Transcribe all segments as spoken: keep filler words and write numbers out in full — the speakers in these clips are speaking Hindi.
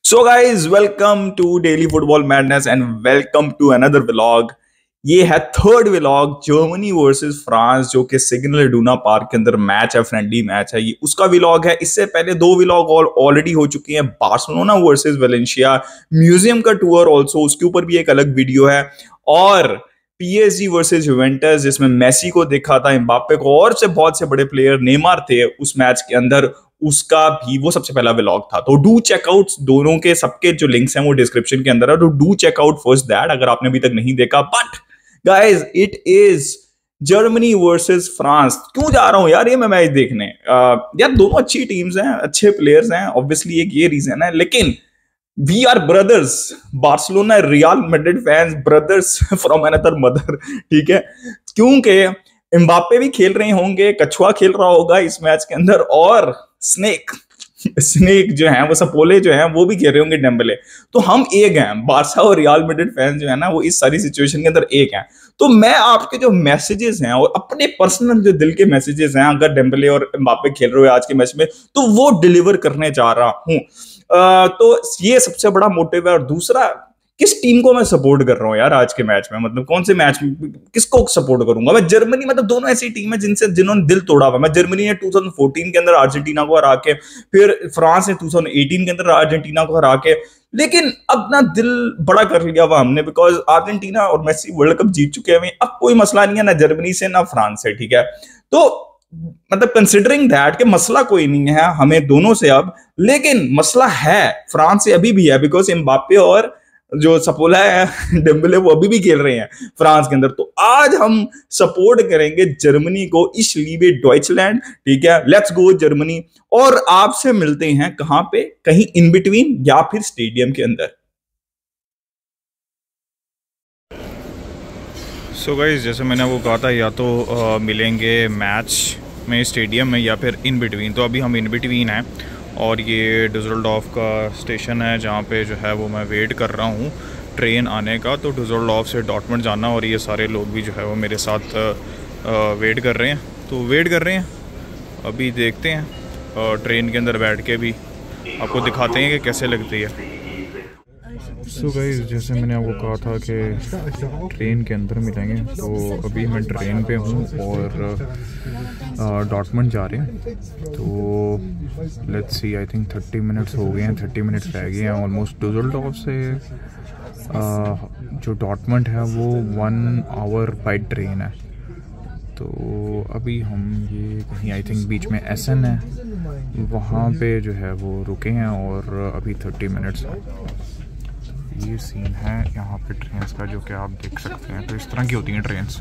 So guys welcome to daily football madness and welcome to another vlog. ये है third vlog Germany versus France जो कि सिग्नल इडूना पार्क के अंदर मैच है, फ्रेंडली मैच है। ये उसका व्लॉग है। इससे पहले दो व्लॉग ऑलरेडी हो चुके हैं, बार्सिलोना वर्सेस वेलेंशिया म्यूजियम का टूर ऑल्सो, उसके ऊपर भी एक अलग वीडियो है, और पीएसजी वर्सेस यूवेंटस जिसमें मेसी को देखा था, एम्बाप्पे को, और से बहुत से बड़े प्लेयर नेमार थे उस मैच के अंदर, उसका भी वो सबसे पहला व्लॉग था। तो डू चेकआउट दोनों के, सबके जो लिंक्स हैं वो डिस्क्रिप्शन के अंदर है, तो डू चेकआउट फर्स्ट दैट अगर आपने अभी तक नहीं देखा। But guys it is Germany versus France. क्यों जा रहा हूं यार ये मैं मैच देखने? uh, यार दोनों अच्छी टीम्स हैं, अच्छे प्लेयर्स हैं, ऑब्वियसली एक ये रीजन है, लेकिन we are brothers. Barcelona Real Madrid fans, brothers from another mother. ठीक है, क्योंकि एम्बाप्पे भी खेल रहे होंगे, कछुआ खेल रहा होगा इस मैच के अंदर, और स्नेक स्नेक जो है वो सपोले जो है वो भी खेल रहे होंगे, डेम्बले। तो हम एक हैं, बारसा और रियल मैड्रिड फैंस जो है ना वो इस सारी सिचुएशन के अंदर एक हैं। तो मैं आपके जो मैसेजेस हैं और अपने पर्सनल जो दिल के मैसेजेस हैं, अगर डेम्बले और एम्बाप्पे खेल रहे हो आज के मैच में, तो वो डिलीवर करने जा रहा हूं। तो ये सबसे बड़ा मोटिव है। और दूसरा, किस टीम को मैं सपोर्ट कर रहा हूँ यार आज के मैच में, मतलब कौन से मैच में किसको सपोर्ट करूंगा मैं? जर्मनी, मतलब दोनों ऐसी टीम है जिनसे जिन्होंने दिल तोड़ा हुआ। मैं जर्मनी ने दो हज़ार चौदह के अंदर अर्जेंटीना को हरा के, फिर फ्रांस ने दो हज़ार अठारह के अंदर अर्जेंटीना को हरा के, लेकिन अब ना दिल बड़ा कर लिया हुआ हमने, बिकॉज अर्जेंटीना और मेसी वर्ल्ड कप जीत चुके हैं। अब कोई मसला नहीं है ना जर्मनी से ना फ्रांस से। ठीक है, तो मतलब कंसिडरिंग दैट कि मसला कोई नहीं है हमें दोनों से अब, लेकिन मसला है फ्रांस से अभी भी है, बिकॉज एम्बाप्पे और जो सपोला है डेम्बले वो अभी भी खेल रहे हैं फ्रांस के अंदर। तो आज हम सपोर्ट करेंगे जर्मनी को, इस लीवे डॉइचलैंड। ठीक है, लेट्स गो जर्मनी। और आपसे मिलते हैं कहां पे, कहीं इन बिटवीन या फिर स्टेडियम के अंदर। सो so गाइस, जैसे मैंने वो कहा था, या तो आ, मिलेंगे मैच में स्टेडियम में या फिर इन बिटवीन। तो अभी हम इन बिटवीन हैं और ये डुससेल्डोर्फ का स्टेशन है जहाँ पे जो है वो मैं वेट कर रहा हूँ ट्रेन आने का। तो डुससेल्डोर्फ से डॉर्टमुंड जाना, और ये सारे लोग भी जो है वो मेरे साथ आ, वेट कर रहे हैं। तो वेट कर रहे हैं, अभी देखते हैं आ, ट्रेन के अंदर बैठ के भी आपको दिखाते हैं कि कैसे लगती है। सो so गाइस, जैसे मैंने आपको कहा था कि ट्रेन के अंदर मिलेंगे, तो अभी मैं ट्रेन पे हूँ और डॉर्टमुंड जा रहे हैं। तो let's see, I think thirty minutes हो गए हैं, थर्टी मिनट्स रह गए हैं ऑलमोस्ट। डुससेल्डोर्फ से आ, जो डॉर्टमुंड है वो वन आवर बाई ट्रेन है। तो अभी हम ये कहीं, आई थिंक बीच में एसन है, वहाँ पे जो है वो रुके हैं और अभी थर्टी मिनट्स है। ये सीन है यहाँ पे ट्रेन्स का, जो कि आप देख सकते हैं। तो इस तरह की होती हैं ट्रेन्स।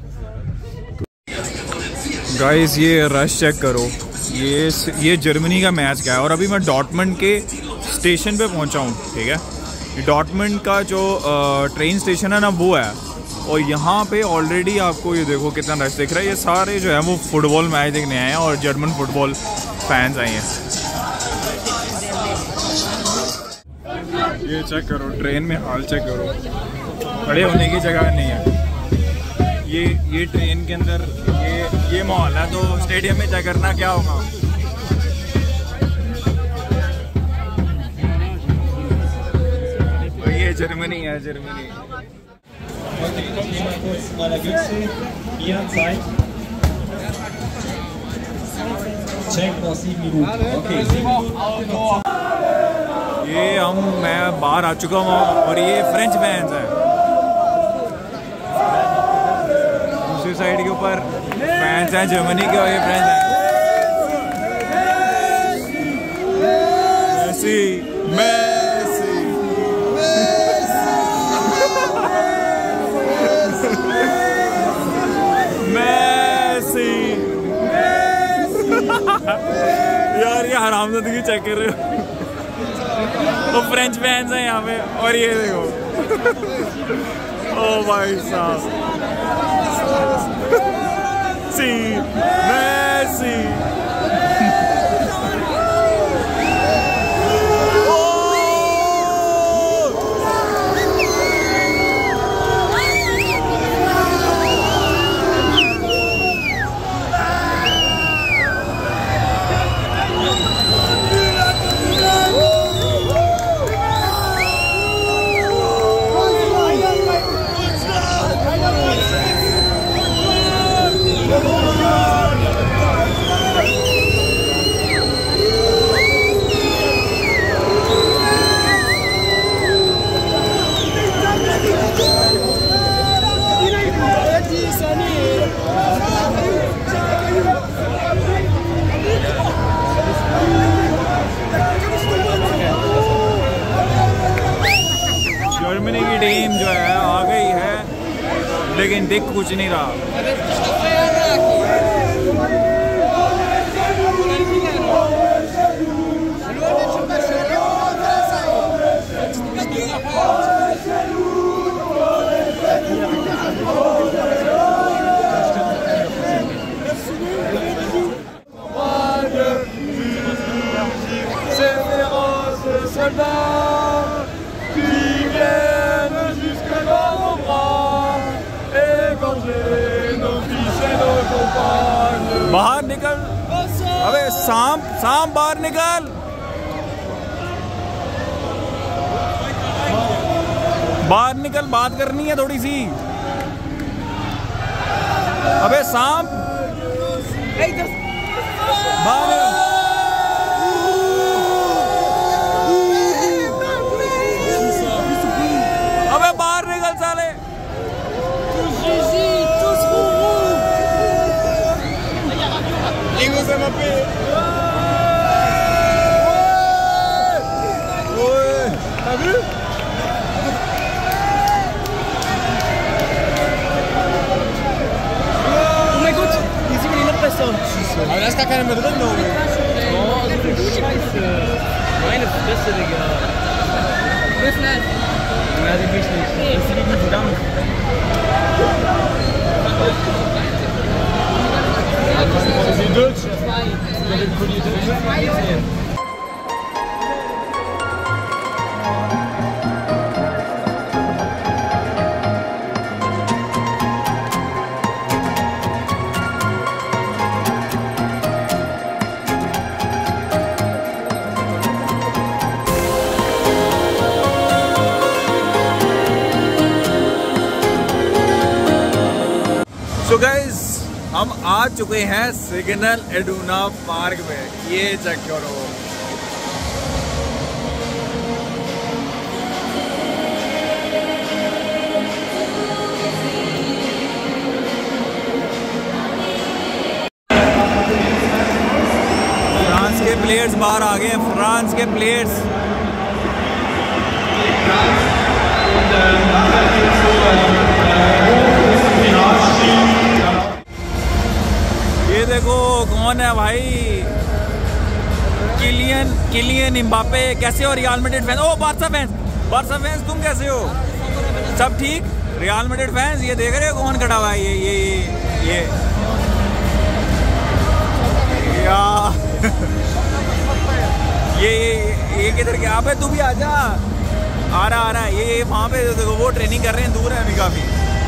गाइस ये रश चेक करो, ये ये जर्मनी का मैच क्या है। और अभी मैं डॉर्टमुंड के स्टेशन पे पहुँचा हूँ। ठीक है, ये डॉर्टमुंड का जो ट्रेन स्टेशन है ना वो है, और यहाँ पे ऑलरेडी आपको ये देखो कितना रश दिख रहा है। ये सारे जो है वो फुटबॉल मैच देखने आए हैं और जर्मन फुटबॉल फैंस आए हैं। ये चेक करो, ट्रेन में हाल चेक करो, खड़े होने की जगह नहीं है। ये ये ट्रेन के अंदर ये ये माहौल है, तो स्टेडियम में चेक करना क्या होगा। तो ये जर्मनी है, जर्मनी। ये हम मैं बाहर आ चुका हूँ और ये फ्रेंच फैंस हैं। दूसरी साइड के ऊपर फैंस हैं जर्मनी के, और ये फ्रेंच हैं। मेसी मेसी मेसी यार ये हरामजादगी चेक कर रहे हो। तो फ्रेंच फैंस हैं यहाँ पे, और ये देखो ओ भाई साहब, सी मेसी। टीम जो है आ गई है, लेकिन दिख कुछ नहीं रहा। बाहर निकल, अबे सांप सांप बाहर निकल, बाहर निकल, बात करनी है थोड़ी सी। अबे सांप बाहर, अबे बाहर निकल साले। Aber da ist gar keiner mehr drin, Junge. Oh, so viel Scheiße. Meine Fresse, Digga. Wer ist das? Ja, die will ich nicht. Das ist die verdammt. Das ist Deutsch. तो गाइस हम आ चुके हैं सिग्नल इडूना पार्क में। ये चेक करो, फ्रांस के प्लेयर्स बाहर आ गए हैं, फ्रांस के प्लेयर्स। ये देखो कौन है भाई, किलियन किलियन एम्बापे। कैसे हो Real Madrid fans? Oh Barca fans, Barca fans तुम कैसे हो? सब ठीक? रियल मैड्रिड फैंस ये देख रहे हो कौन खड़ा हुआ है? ये ये ये ये या ये ये ये किधर गया? अबे तू भी आजा। आ रहा आ रहा है। ये वहाँ पे देखो वो ट्रेनिंग कर रहे हैं, दूर है अभी काफी।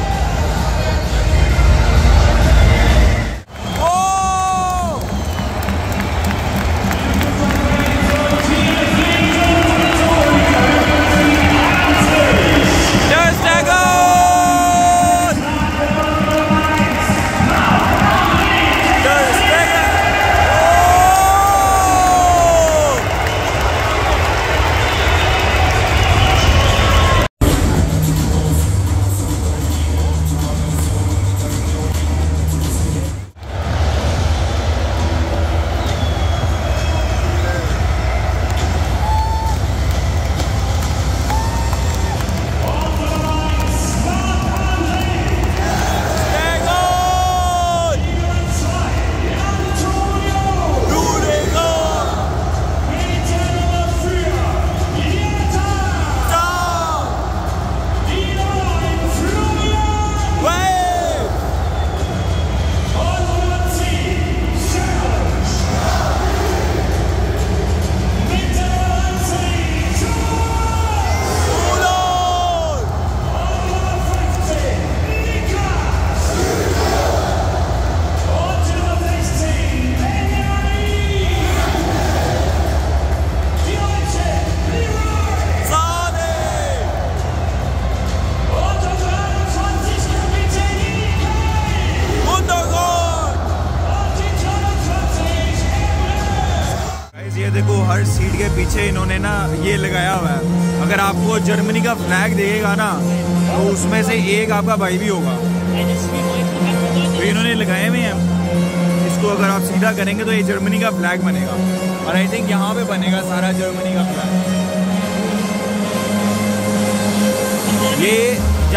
देखो हर सीट के पीछे इन्होंने ना ये लगाया हुआ है, अगर आपको जर्मनी का फ्लैग देगा ना तो उसमें से एक आपका भाई भी होगा। तो इन्होंने लगाए हुए हैं, इसको अगर आप सीधा करेंगे तो ये जर्मनी का फ्लैग बनेगा, और आई थिंक यहाँ पे बनेगा सारा जर्मनी का फ्लैग। ये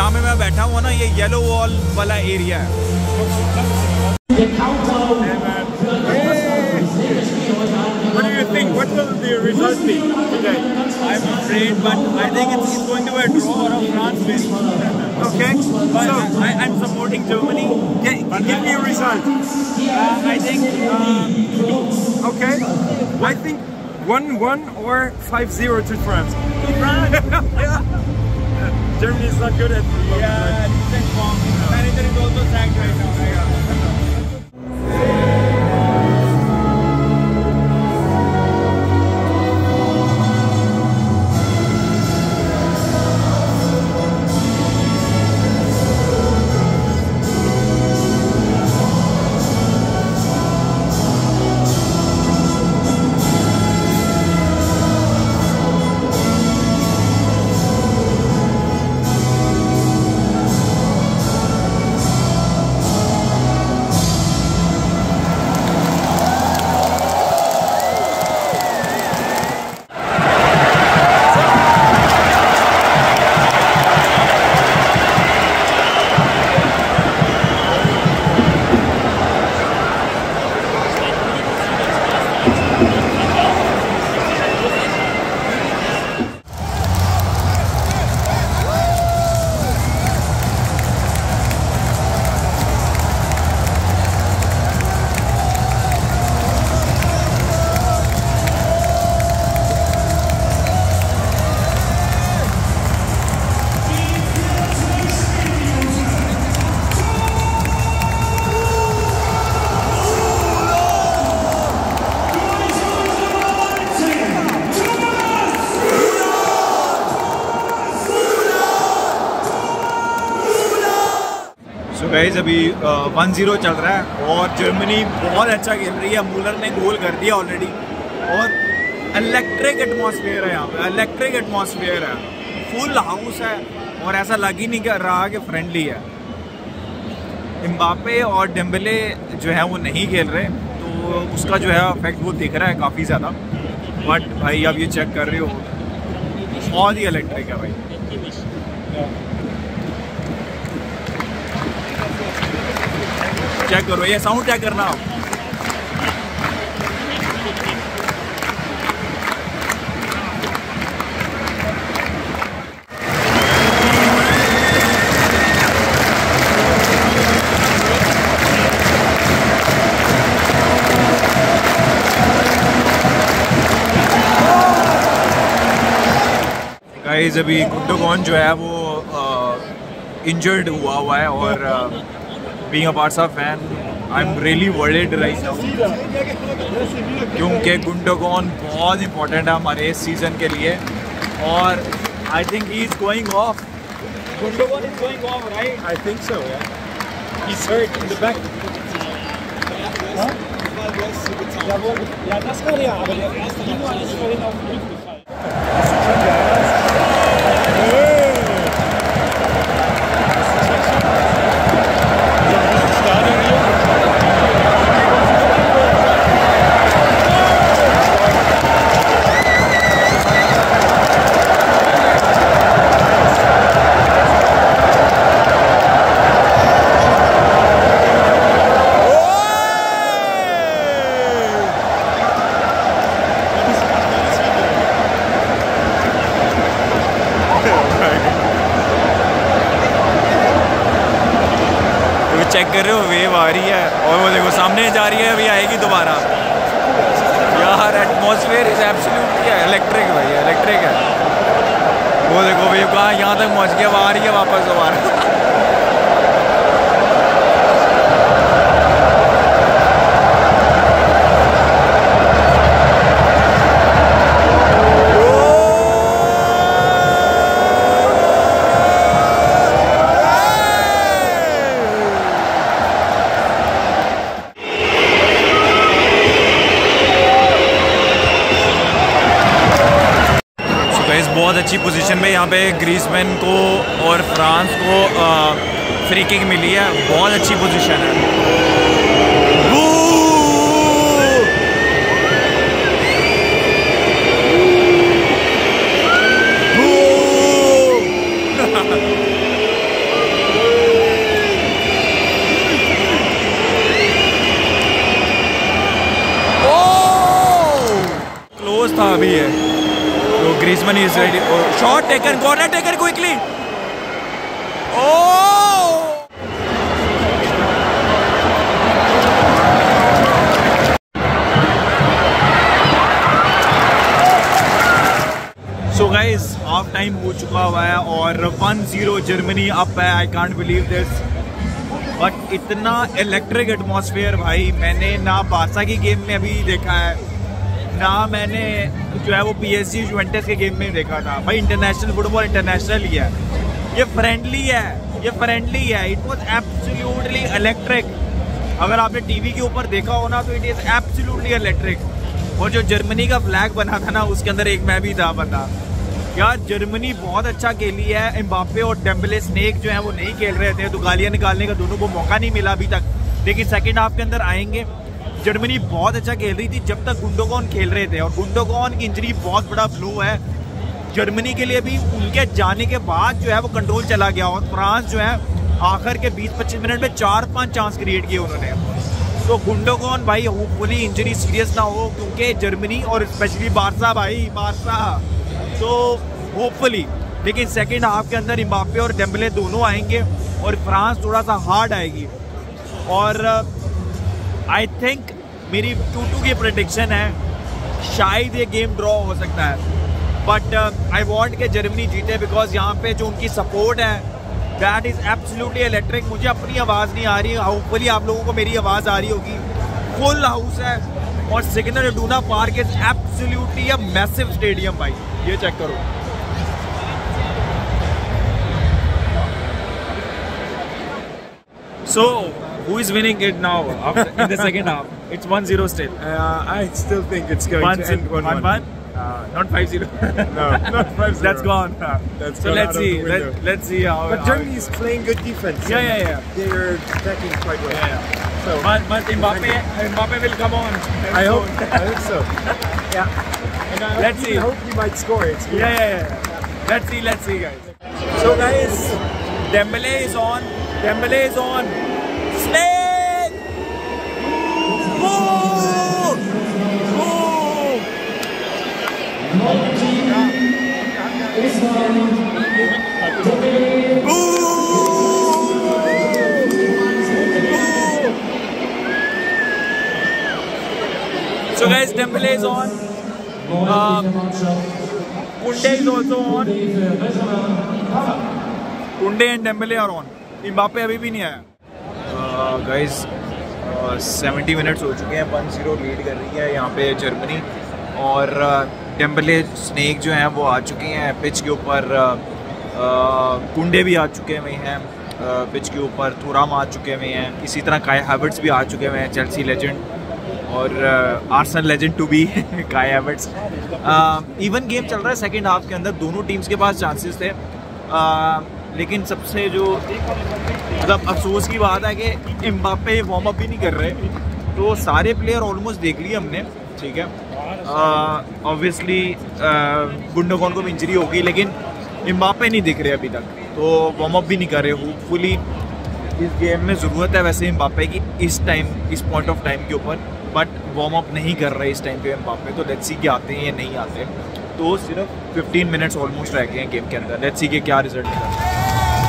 जहाँ पे मैं बैठा हुआ ना, ये येलो वॉल वाला एरिया है। What do you think? What will the result be today? I'm afraid, but I think it's, it's going to be a draw or a France win. Okay, But so I, I'm supporting Germany. g- give me a result. Uh, I think uh, Okay, I think one one or five zero to France. Germany is not good at football. yeah, decent form. Manager is also sacked right now. Yeah. So guys अभी वन ज़ीरो चल रहा है और जर्मनी बहुत अच्छा खेल रही है। मूलर ने गोल कर दिया ऑलरेडी और इलेक्ट्रिक एटमॉस्फेयर है यहाँ पे, इलेक्ट्रिक एटमॉस्फेयर है, फुल हाउस है और ऐसा लग ही नहीं कर रहा कि फ्रेंडली है। एम्बापे और डेम्बले जो है वो नहीं खेल रहे तो उसका जो है इफेक्ट वो दिख रहा है काफ़ी ज़्यादा। बट भाई अब ये चेक कर रहे हो, बहुत ही इलेक्ट्रिक है भाई। चेक करो, ये साउंड चेक करना आप। गाइस अभी गुंडोगॉन जो है वो इंजर्ड हुआ हुआ है और being a Barca fan, I'm really worried right now क्योंकि गुंडोगॉन बहुत इंपॉर्टेंट है हमारे इस सीज़न के लिए और I think he is going off. Gundogan is going off, right? I think so, yeah. He's hurt in the back. Huh? Ja, das war ja, aber der erste Linie ist vorhin auf den Rücken gefallen. Check कर रहे हो, वेव आ रही है और वो देखो सामने जा रही है, अभी आएगी दोबारा। यार एटमॉस्फेयर इज एब्सोल्युटली इलेक्ट्रिक भाई, इलेक्ट्रिक है। वो देखो वेव कहाँ यहाँ तक पहुँच गया, वो आ रही है वापस दोबारा। बहुत अच्छी पोजीशन में यहाँ पे ग्रीजमैन को और फ्रांस को फ्री किक मिली है, बहुत अच्छी पोजीशन है। अभी है। तो Griezmann is ready, shot taken, corner taken quickly. Oh so guys half time हो चुका हुआ है और वन जीरो जर्मनी अप है। I can't believe this, but इतना इलेक्ट्रिक एटमॉस्फेयर भाई मैंने ना बारसा की गेम में अभी देखा है, ना मैंने जो है वो पीएसजी जुवेंटस के गेम में देखा था। भाई इंटरनेशनल फुटबॉल इंटरनेशनल ही है, ये फ्रेंडली है, ये फ्रेंडली है। It was absolutely electric. अगर आपने टीवी के ऊपर देखा हो ना तो इट इज एब्सोल्युटली इलेक्ट्रिक। और जो जर्मनी का फ्लैग बना था ना उसके अंदर एक मैं भी था बंदा। यार जर्मनी बहुत अच्छा खेली है। एम्बापे और डेम्बले स्नेक जो है वो नहीं खेल रहे थे तो गालियां निकालने का दोनों को मौका नहीं मिला अभी तक, लेकिन सेकंड हाफ के अंदर आएंगे। जर्मनी बहुत अच्छा खेल रही थी जब तक गुंडोगॉन खेल रहे थे, और गुंडोगॉन की इंजरी बहुत बड़ा ब्लो है जर्मनी के लिए भी। उनके जाने के बाद जो है वो कंट्रोल चला गया और फ्रांस जो है आखिर के बीस पच्चीस मिनट में चार पांच चांस क्रिएट किए उन्होंने। तो गुंडोगॉन भाई होपफुली इंजरी सीरियस ना हो, क्योंकि जर्मनी और स्पेशली बारसा भाई बारसा तो होपफुली। लेकिन सेकेंड हाफ के अंदर एम्बापे और डेम्बले दोनों आएंगे और फ्रांस थोड़ा सा हार्ड आएगी। और आई uh, थिंक मेरी टू टू की प्रेडिक्शन है, शायद ये गेम ड्रॉ हो सकता है, बट आई वांट के जर्मनी जीते बिकॉज यहाँ पे जो उनकी सपोर्ट है दैट इज़ एब्सोल्युटली इलेक्ट्रिक। मुझे अपनी आवाज़ नहीं आ रही, होपफुली आप लोगों को मेरी आवाज़ आ रही होगी। फुल हाउस है और Signal Iduna Park is absolutely a massive stadium भाई, ये चेक करो। So, who is winning it now after, in the second half? It's one zero still. Uh, I still think it's going one to end one one. one? Uh, not five zero. No, not five zero. That's gone. Uh, That's so gone let's out see. of the window. Let, let's see how. But how Germany is playing good defense. Yeah, yeah, yeah. They're attacking quite well. Yeah, yeah. So, But, but Mbappe, Mbappe will come on. I hope. I hope so. Yeah. And I hope Let's he, see. I hope he might score. It's good. Yeah, yeah, yeah. Let's see. Let's see, guys. So, guys, Dembele is on. Dembele is on. Snake! Goal! Goal! So guys, Dembele is on. Um, Kunde is also on. Kunde and Dembele are on. Mbappe अभी भी नहीं आया। गाइस सेवेंटी मिनट्स हो चुके हैं, वन जीरो लीड कर रही है यहाँ पे जर्मनी। और डेम्बले स्नेक जो हैं वो आ चुके हैं पिच के ऊपर, कुंडे भी आ चुके हुए हैं पिच के ऊपर, थुराम आ चुके हुए हैं, इसी तरह काई हैवर्ट्स भी आ चुके हुए हैं, चेल्सी लेजेंड और Arsenal legend to be Kai Havertz. Even game चल रहा है सेकेंड हाफ के अंदर, दोनों टीम्स के पास चांसेस थे। uh, लेकिन सबसे जो मतलब अफसोस की बात है कि एम्बापे वार्म अप भी नहीं कर रहे, तो सारे प्लेयर ऑलमोस्ट देख लिए हमने, ठीक है। ऑब्वियसली गुंडोगॉन को भी इंजरी होगी, लेकिन एम्बापे नहीं दिख रहे अभी तक, तो वार्म अप भी नहीं कर रहे। होपफुली इस गेम में ज़रूरत है वैसे एम्बापे की इस टाइम, इस पॉइंट ऑफ टाइम के ऊपर, बट वार्म अप नहीं कर रहे इस टाइम पे एम्बापे। तो लेट्स सी कि आते हैं या नहीं आते। तो सिर्फ फिफ्टीन मिनट्स ऑलमोस्ट रह गए हैं गेम के अंदर, लेट्स सी कि क्या रिजल्ट निकलता है।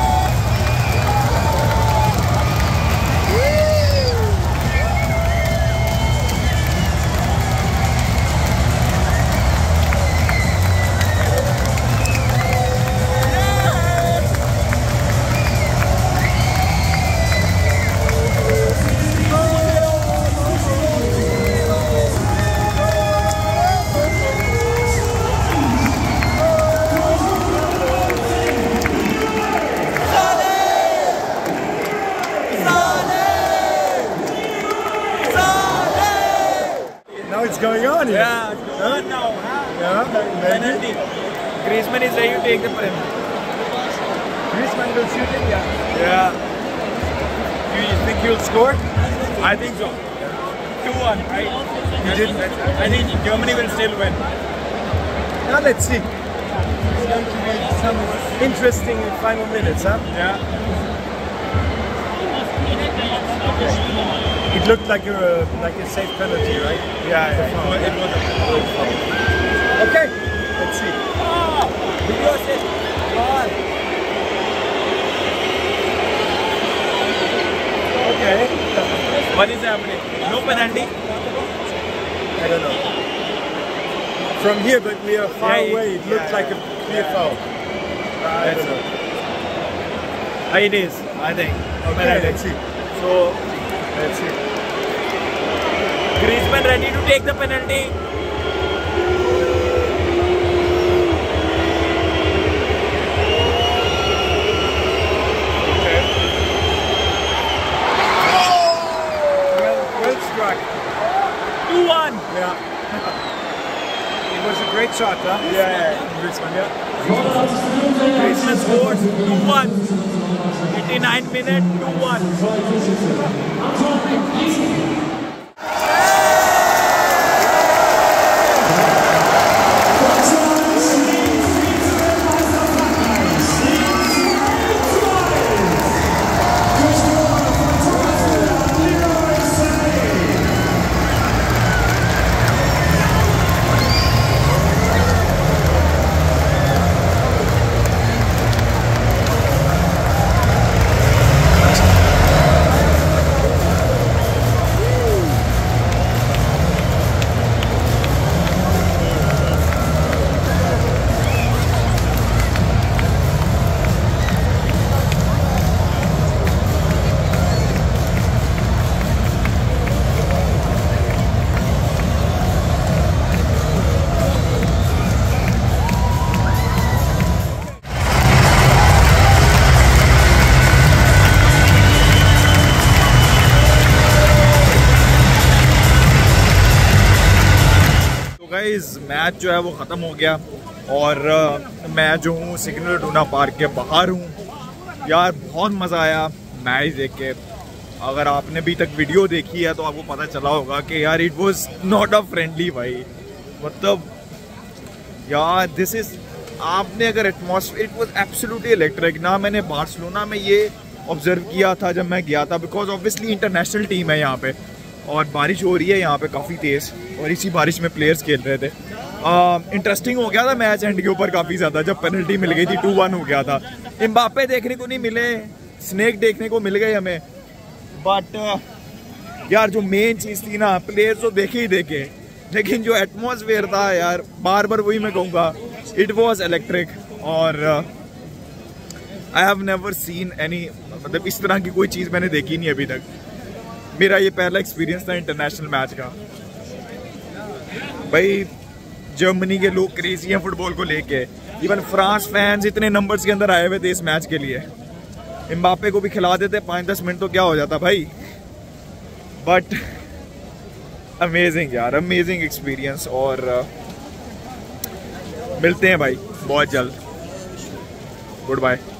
Going on here. Yeah, it's going on now. Yeah, Penalty. Griezmann is ready to take the penalty. Griezmann will shoot it. Yeah. Yeah. Do you think he'll score? I think so. two one, right? You didn't. I think Germany will still win. Now let's see. It's going to be some interesting final minutes, huh? Yeah. It looked like a like a safe penalty, right? Yeah, yeah. It was a good foul. Okay, let's see. Oh, video assist. God. Okay. What is happening? No penalty? I don't know. From here, but we are far Yeah, away. It yeah, looks yeah. like a clear foul. I don't know. It is, I think. Okay, Penalty. let's see. So, Let's see. Griezmann ready to take the penalty. Okay. Well, well struck. two one. Yeah. It was a great shot, huh? Yeah, yeah. Griezmann, yeah. Griezmann scores two one. eighty-nine minute, two one. Guys match जो है वो ख़त्म हो गया और uh, मैं जो हूँ सिग्नल इडूना पार्क के बाहर हूँ। यार बहुत मज़ा आया मैच देख के। अगर आपने अभी तक वीडियो देखी है तो आपको पता चला होगा कि यार it was not a friendly भाई। मतलब यार दिस इज़, आपने अगर atmosphere, it was absolutely electric ना। मैंने बार्सिलोना में ये ऑब्जर्व किया था जब मैं गया था, बिकॉज ऑब्वियसली इंटरनेशनल टीम है यहाँ पे और बारिश हो रही है यहाँ पे काफ़ी तेज़ और इसी बारिश में प्लेयर्स खेल रहे थे। इंटरेस्टिंग uh, हो गया था मैच एंड के ऊपर काफ़ी ज़्यादा, जब पेनल्टी मिल गई थी, टू वन हो गया था। एम्बाप्पे देखने को नहीं मिले, स्नेक देखने को मिल गए हमें, बट uh, यार जो मेन चीज़ थी ना, प्लेयर्स तो देखे ही देखे, लेकिन जो एटमॉस्फेयर था यार, बार बार वही मैं कहूँगा, इट वॉज इलेक्ट्रिक। और I have never seen any, मतलब इस तरह की कोई चीज़ मैंने देखी नहीं अभी तक। मेरा ये पहला एक्सपीरियंस था इंटरनेशनल मैच का। भाई जर्मनी के लोग क्रेजी हैं फुटबॉल को लेके, इवन फ्रांस फैंस इतने नंबर्स के अंदर आए हुए थे इस मैच के लिए। एम्बाप्पे को भी खिला देते पाँच दस मिनट तो क्या हो जाता भाई। बट अमेजिंग यार, अमेजिंग एक्सपीरियंस। और uh, मिलते हैं भाई बहुत जल्द। Good bye.